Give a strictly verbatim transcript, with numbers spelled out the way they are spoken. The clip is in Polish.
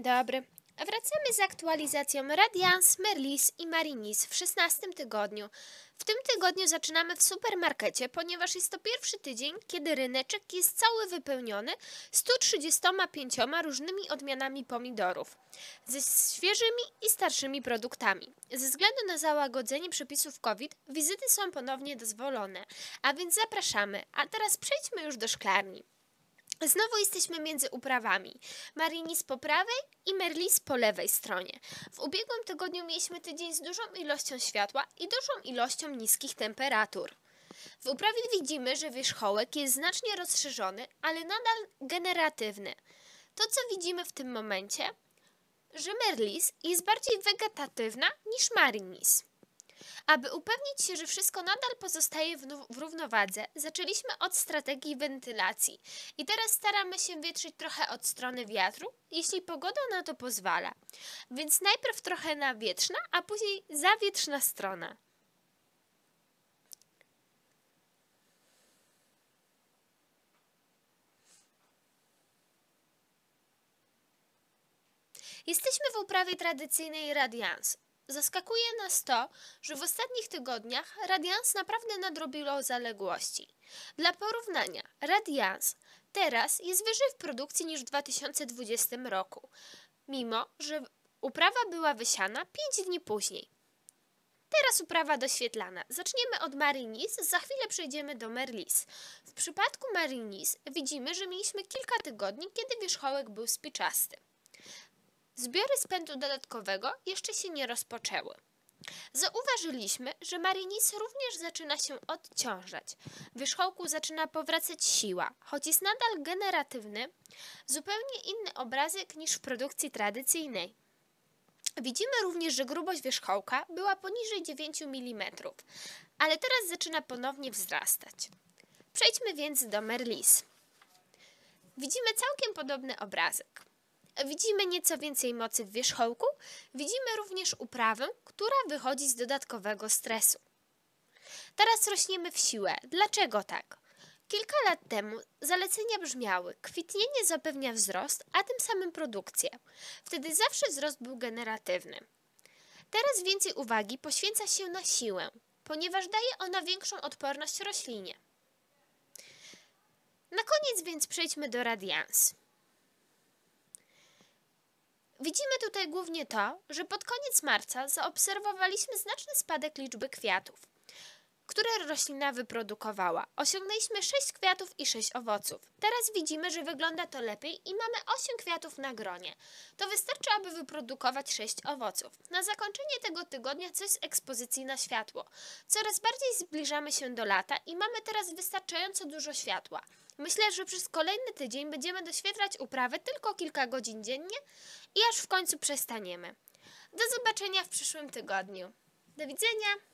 dobry. Wracamy z aktualizacją Radiance, Merlis i Marinis w szesnastym tygodniu. W tym tygodniu zaczynamy w supermarkecie, ponieważ jest to pierwszy tydzień, kiedy ryneczek jest cały wypełniony stu trzydziestoma pięcioma różnymi odmianami pomidorów, ze świeżymi i starszymi produktami. Ze względu na załagodzenie przepisów COVID, wizyty są ponownie dozwolone, a więc zapraszamy. A teraz przejdźmy już do szklarni. Znowu jesteśmy między uprawami. Marinis po prawej i Merlis po lewej stronie. W ubiegłym tygodniu mieliśmy tydzień z dużą ilością światła i dużą ilością niskich temperatur. W uprawie widzimy, że wierzchołek jest znacznie rozszerzony, ale nadal generatywny. To, co widzimy w tym momencie, że Merlis jest bardziej wegetatywna niż Marinis. Aby upewnić się, że wszystko nadal pozostaje w, w równowadze, zaczęliśmy od strategii wentylacji i teraz staramy się wietrzyć trochę od strony wiatru, jeśli pogoda na to pozwala. Więc najpierw trochę nawietrzna, a później zawietrzna strona. Jesteśmy w uprawie tradycyjnej Radiance. Zaskakuje nas to, że w ostatnich tygodniach Radiance naprawdę nadrobiło zaległości. Dla porównania, Radiance teraz jest wyżej w produkcji niż w dwa tysiące dwudziestym roku, mimo że uprawa była wysiana pięć dni później. Teraz uprawa doświetlana. Zaczniemy od Marinis, za chwilę przejdziemy do Merlis. W przypadku Marinis widzimy, że mieliśmy kilka tygodni, kiedy wierzchołek był spiczasty. Zbiory spędu dodatkowego jeszcze się nie rozpoczęły. Zauważyliśmy, że Marinis również zaczyna się odciążać. W wierzchołku zaczyna powracać siła, choć jest nadal generatywny, zupełnie inny obrazek niż w produkcji tradycyjnej. Widzimy również, że grubość wierzchołka była poniżej dziewięciu milimetrów, ale teraz zaczyna ponownie wzrastać. Przejdźmy więc do Merlis. Widzimy całkiem podobny obrazek. Widzimy nieco więcej mocy w wierzchołku, widzimy również uprawę, która wychodzi z dodatkowego stresu. Teraz rośniemy w siłę. Dlaczego tak? Kilka lat temu zalecenia brzmiały: kwitnienie zapewnia wzrost, a tym samym produkcję. Wtedy zawsze wzrost był generatywny. Teraz więcej uwagi poświęca się na siłę, ponieważ daje ona większą odporność roślinie. Na koniec więc przejdźmy do Radiance. Widzimy tutaj głównie to, że pod koniec marca zaobserwowaliśmy znaczny spadek liczby kwiatów, które roślina wyprodukowała. Osiągnęliśmy sześć kwiatów i sześć owoców. Teraz widzimy, że wygląda to lepiej i mamy osiem kwiatów na gronie. To wystarczy, aby wyprodukować sześć owoców. Na zakończenie tego tygodnia coś z ekspozycji na światło. Coraz bardziej zbliżamy się do lata i mamy teraz wystarczająco dużo światła. Myślę, że przez kolejny tydzień będziemy doświetlać uprawy tylko kilka godzin dziennie i aż w końcu przestaniemy. Do zobaczenia w przyszłym tygodniu. Do widzenia!